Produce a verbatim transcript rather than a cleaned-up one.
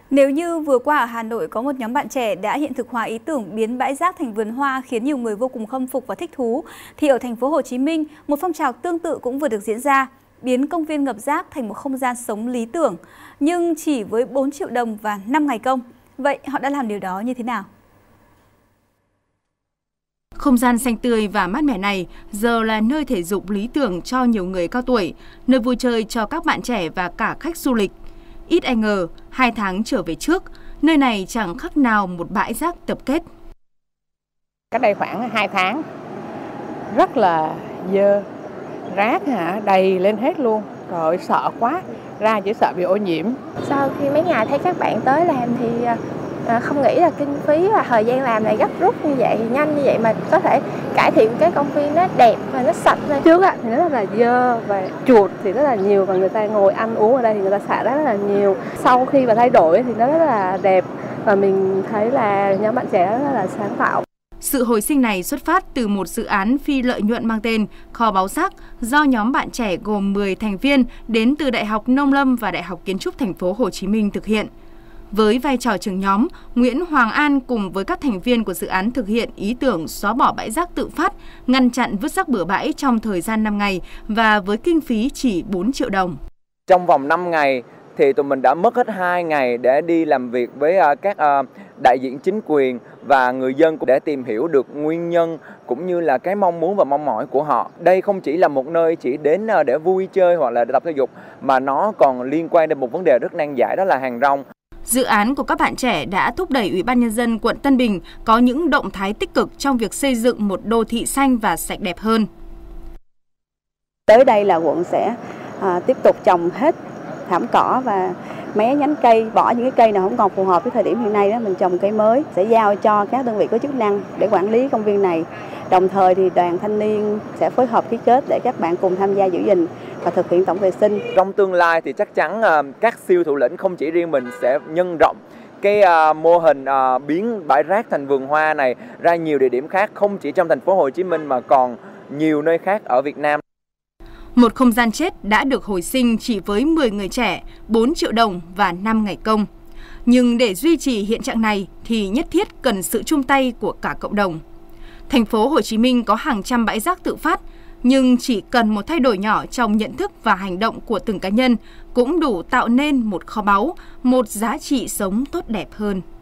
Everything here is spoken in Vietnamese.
Nếu như vừa qua ở Hà Nội có một nhóm bạn trẻ đã hiện thực hóa ý tưởng biến bãi rác thành vườn hoa khiến nhiều người vô cùng khâm phục và thích thú, thì ở thành phố Hồ Chí Minh, một phong trào tương tự cũng vừa được diễn ra, biến công viên ngập rác thành một không gian sống lý tưởng, nhưng chỉ với bốn triệu đồng và năm ngày công. Vậy họ đã làm điều đó như thế nào? Không gian xanh tươi và mát mẻ này giờ là nơi thể dục lý tưởng cho nhiều người cao tuổi, nơi vui chơi cho các bạn trẻ và cả khách du lịch. Ít ai ngờ, hai tháng trở về trước, nơi này chẳng khác nào một bãi rác tập kết. Cách đây khoảng hai tháng, rất là dơ, rác hả đầy lên hết luôn, rồi sợ quá, ra chỉ sợ bị ô nhiễm. Sau khi mấy ngày thấy các bạn tới làm thì không nghĩ là kinh phí và thời gian làm này gấp rút như vậy, nhanh như vậy mà có thể cải thiện cái công viên nó đẹp và nó sạch lên. Trước thì nó rất là dơ và chuột thì rất là nhiều và người ta ngồi ăn uống ở đây thì người ta xả rác rất là nhiều. Sau khi mà thay đổi thì nó rất là đẹp và mình thấy là nhóm bạn trẻ rất là sáng tạo. Sự hồi sinh này xuất phát từ một dự án phi lợi nhuận mang tên Kho báu rác do nhóm bạn trẻ gồm mười thành viên đến từ Đại học Nông lâm và Đại học Kiến trúc Thành phố Hồ Chí Minh thực hiện. Với vai trò trưởng nhóm, Nguyễn Hoàng An cùng với các thành viên của dự án thực hiện ý tưởng xóa bỏ bãi rác tự phát, ngăn chặn vứt rác bừa bãi trong thời gian năm ngày và với kinh phí chỉ bốn triệu đồng. Trong vòng năm ngày thì tụi mình đã mất hết hai ngày để đi làm việc với các đại diện chính quyền và người dân để tìm hiểu được nguyên nhân cũng như là cái mong muốn và mong mỏi của họ. Đây không chỉ là một nơi chỉ đến để vui chơi hoặc là tập thể dục mà nó còn liên quan đến một vấn đề rất nan giải, đó là hàng rong. Dự án của các bạn trẻ đã thúc đẩy Ủy ban Nhân dân quận Tân Bình có những động thái tích cực trong việc xây dựng một đô thị xanh và sạch đẹp hơn. Tới đây là quận sẽ à, tiếp tục trồng hết thảm cỏ và mé nhánh cây, bỏ những cái cây nào không còn phù hợp với thời điểm hiện nay đó, mình trồng cây mới, sẽ giao cho các đơn vị có chức năng để quản lý công viên này. Đồng thời thì đoàn thanh niên sẽ phối hợp ký kết để các bạn cùng tham gia giữ gìn và thực hiện tổng vệ sinh. Trong tương lai thì chắc chắn các siêu thủ lĩnh không chỉ riêng mình sẽ nhân rộng cái mô hình biến bãi rác thành vườn hoa này ra nhiều địa điểm khác, không chỉ trong thành phố Hồ Chí Minh mà còn nhiều nơi khác ở Việt Nam. Một không gian chết đã được hồi sinh chỉ với mười người trẻ, bốn triệu đồng và năm ngày công. Nhưng để duy trì hiện trạng này thì nhất thiết cần sự chung tay của cả cộng đồng. Thành phố Hồ Chí Minh có hàng trăm bãi rác tự phát, nhưng chỉ cần một thay đổi nhỏ trong nhận thức và hành động của từng cá nhân cũng đủ tạo nên một kho báu, một giá trị sống tốt đẹp hơn.